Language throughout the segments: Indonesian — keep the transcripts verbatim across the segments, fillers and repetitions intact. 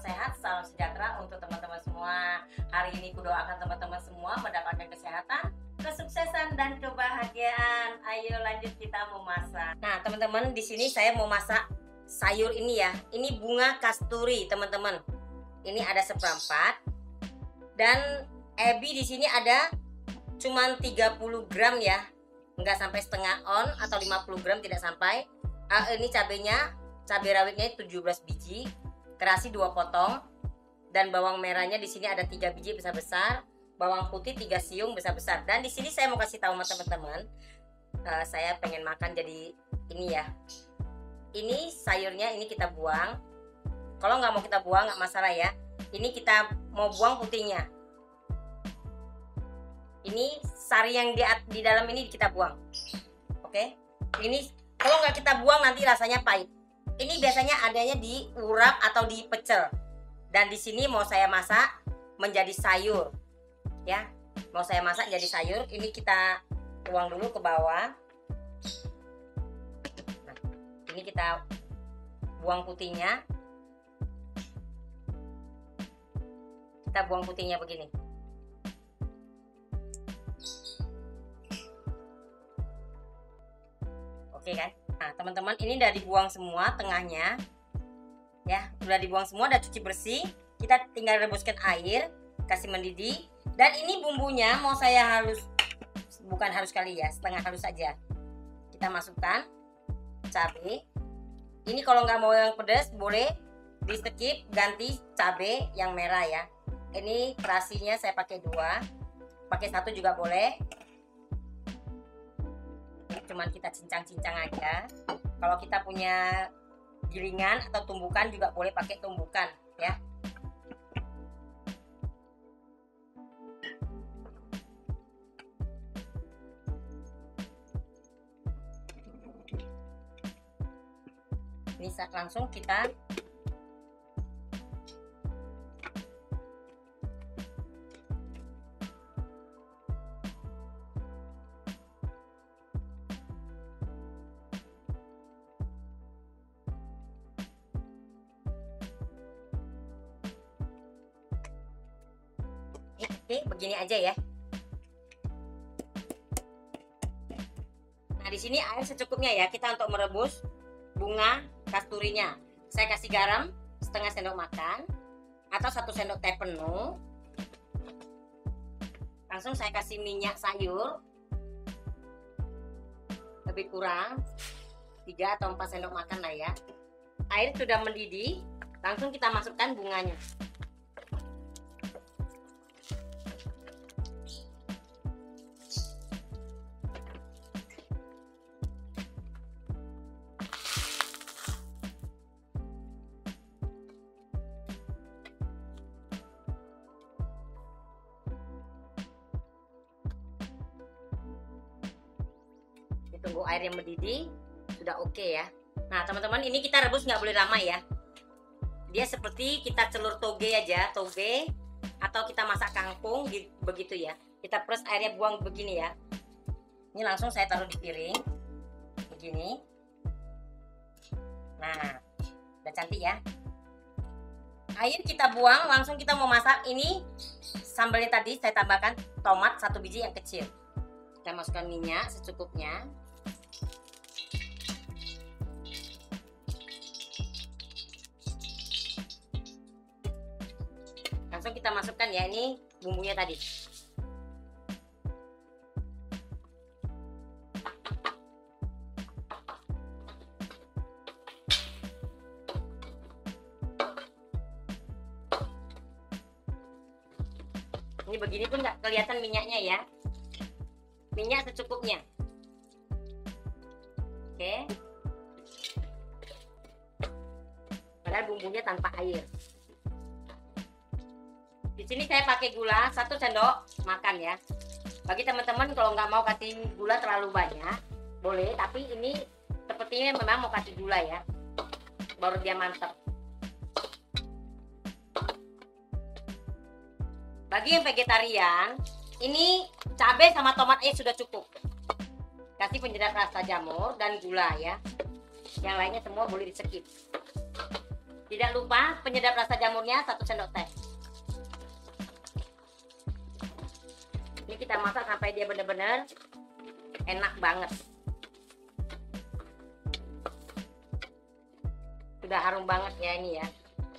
sehat, salam sejahtera untuk teman-teman semua. Hari ini kudoakan teman-teman semua mendapatkan kesehatan, kesuksesan dan kebahagiaan. Ayo lanjut kita memasak. Nah, teman-teman, di sini saya mau masak sayur ini ya. Ini bunga kasturi, teman-teman. Ini ada seperempat. Dan ebi di sini ada cuman tiga puluh gram ya. Enggak sampai setengah on atau lima puluh gram, tidak sampai. Uh, ini cabenya, cabai rawitnya tujuh belas biji, terasi dua potong, dan bawang merahnya di sini ada tiga biji besar-besar, bawang putih tiga siung besar-besar. Dan di sini saya mau kasih tahu sama teman-teman, uh, saya pengen makan jadi ini ya. Ini sayurnya ini kita buang. Kalau nggak mau kita buang nggak masalah ya. Ini kita mau buang putihnya. Ini sari yang di, di dalam ini kita buang. Oke. Ini kalau nggak kita buang nanti rasanya pahit. Ini biasanya adanya di urap atau di pecel. Dan di sini mau saya masak menjadi sayur. Ya. Mau saya masak jadi sayur. Ini kita tuang dulu ke bawah. Nah, ini kita buang putihnya. Kita buang putihnya begini. Oke kan? Nah, teman-teman, ini udah dibuang semua tengahnya. Ya, udah dibuang semua, udah cuci bersih. Kita tinggal rebuskan air, kasih mendidih. Dan ini bumbunya mau saya halus, bukan halus kali ya, setengah halus saja. Kita masukkan cabai. Ini kalau nggak mau yang pedas boleh di skip, ganti cabai yang merah ya. Ini terasinya saya pakai dua, pakai satu juga boleh. Cuman kita cincang-cincang aja. Kalau kita punya gilingan atau tumbukan juga boleh pakai tumbukan ya. Ini langsung kita Oke, begini aja ya. Nah, di sini air secukupnya ya, kita untuk merebus bunga kasturinya. Saya kasih garam setengah sendok makan atau satu sendok teh penuh. Langsung saya kasih minyak sayur lebih kurang tiga atau empat sendok makan lah ya. Air sudah mendidih, langsung kita masukkan bunganya. Tunggu air yang mendidih, sudah oke okay ya. Nah, teman-teman, ini kita rebus nggak boleh lama ya. Dia seperti kita celur toge aja, toge atau kita masak kangkung begitu ya. Kita press airnya, buang begini ya. Ini langsung saya taruh di piring begini. Nah, udah cantik ya. Air kita buang, langsung kita mau masak. Ini sambalnya tadi saya tambahkan tomat satu biji yang kecil. Kita masukkan minyak secukupnya. Langsung kita masukkan ya, ini bumbunya tadi. Ini begini pun nggak kelihatan minyaknya ya. Minyak secukupnya. Oke. Padahal bumbunya tanpa air. Di sini saya pakai gula satu sendok makan ya. Bagi teman-teman kalau nggak mau kasih gula terlalu banyak, boleh. Tapi ini sepertinya memang mau kasih gula ya, baru dia mantap. Bagi yang vegetarian, ini cabai sama tomatnya sudah cukup. Kasih penyedap rasa jamur dan gula ya. Yang lainnya semua boleh di skip. Tidak lupa penyedap rasa jamurnya satu sendok teh. Ini kita masak sampai dia benar-benar enak banget. Sudah harum banget ya ini ya.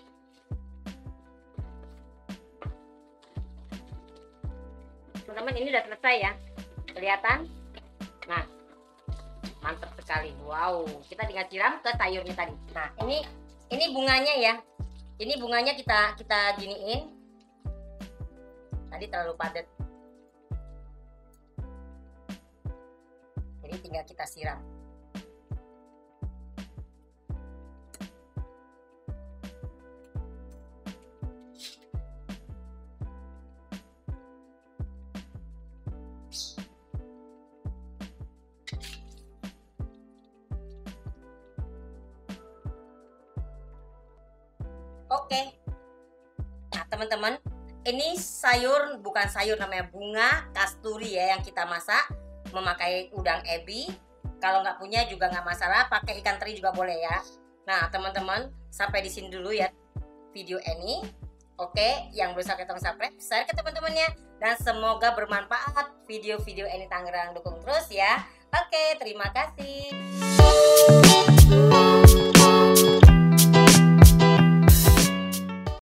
Teman-teman, ini udah selesai ya. Kelihatan? Nah, mantap sekali. Wow, kita tinggal siram ke sayurnya tadi. Nah, ini ini bunganya ya. Ini bunganya kita kita giniin. Tadi terlalu padat. Jadi tinggal kita siram. Oke. Nah, teman-teman, ini sayur, bukan sayur, namanya bunga kasturi ya yang kita masak, memakai udang ebi. Kalau nggak punya juga nggak masalah, pakai ikan teri juga boleh ya. Nah, teman-teman, sampai di sini dulu ya video ini. Oke, yang belum subscribe tolong subscribe, share ke teman-temannya, dan semoga bermanfaat video-video ini Tangerang, dukung terus ya. Oke, terima kasih.